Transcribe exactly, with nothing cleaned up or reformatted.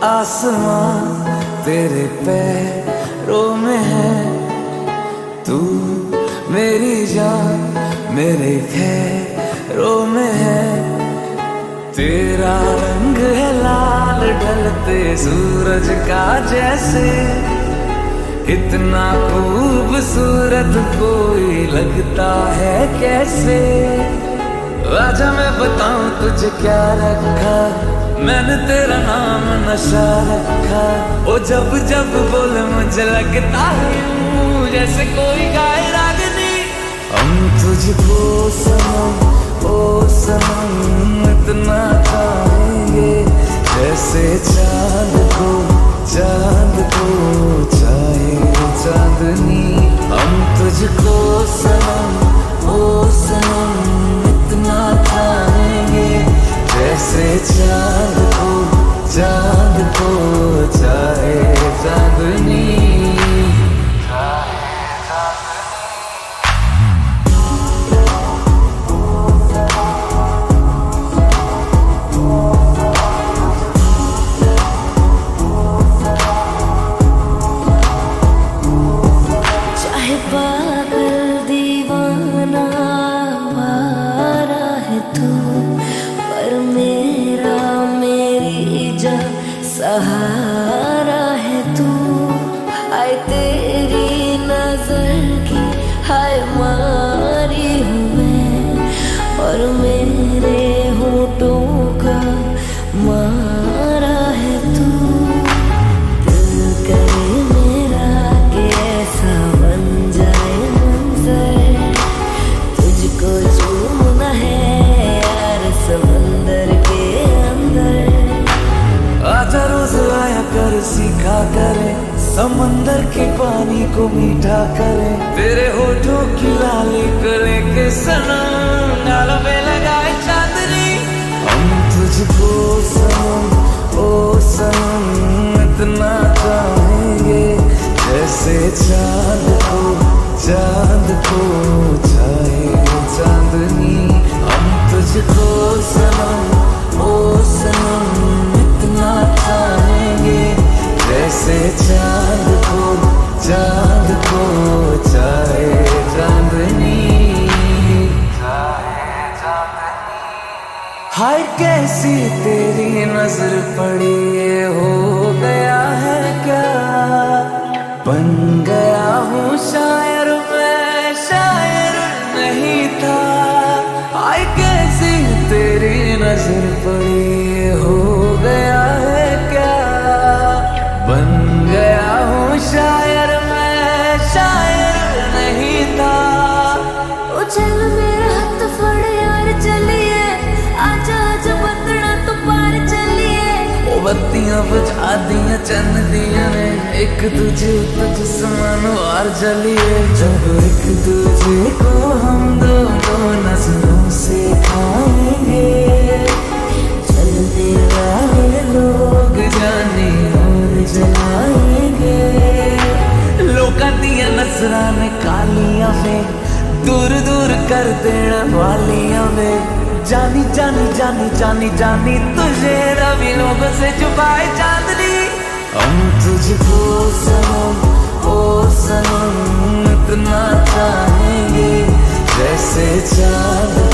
आसमां तेरे पैरों में है, तू मेरी जान मेरे खैरों में है। तेरा रंग है लाल ढलते सूरज का जैसे, इतना खूबसूरत कोई लगता है कैसे। आजा मैं बताऊं तुझे क्या रखा, मैंने तेरा नाम नशा रखा। ओ जब जब बोले मुझे लगता है जैसे कोई गाए रागनी। हम तुझको सनम ओ सनम इतना चाहेंगे, जैसे चांद को चांद को चाहे चांदनी। हम तुझको सनम ओ सनम इतना चाहेंगे, जैसे चांद को चांद को चाहे चांदनी। चाहे पागल दीवाना वारा है तू, पर मेरा मेरी जान सहारा है तू। हाय तेरी नजर की हाय मारी हूँ मैं, और मेरे होठों का मारा है तू। दिल करे मेरा कि ऐसा बन जाए मंजर, तुझको झूमना है यार समंदर के अंदर। आजा रोज आया कर सीखा करे, समंदर के पानी को मीठा करे। तेरे होठों की लाली को लेके सनम गालों पे लगाए चांदनी। हम तुझको सनम ओ सनम इतना चाहेंगे, जैसे चांद को चांद को चाहे चांदनी। हम तुझको सनम ओ सनम इतना चाहेंगे, जैसे चांद को चांद को चाहे चांदनी। हाय कैसी तेरी नजर पड़ी, ये हो गया है क्या। बन गया हूँ शायर मैं, शायर नहीं था। हाय कैसी तेरी नजर पड़ी, ये हो गया है क्या। बन गया हूँ शायर मैं, शायर नहीं था। ओ चल मेरा हाथ फड़ यार चलिए, आजा आजा बंदना तो पार चलिए। ओ बत्तियां बुझा दिया चन्न दिया ने, एक दूजे तुझ समान वार जलिए। जब एक दूजे को हम दोनों नजरों से खाएंगे, चलते वाले लोग जाने और जलाएंगे। लोकां दिया नजरां ने कालियां वे, दूर दूर कर देना वालियां वे। जानी जानी जानी जानी जानी तुझे रवि लोगों से छुपाए चांदनी। हम तुझको सनम ओ सनम इतना चाहेंगे, जैसे चांद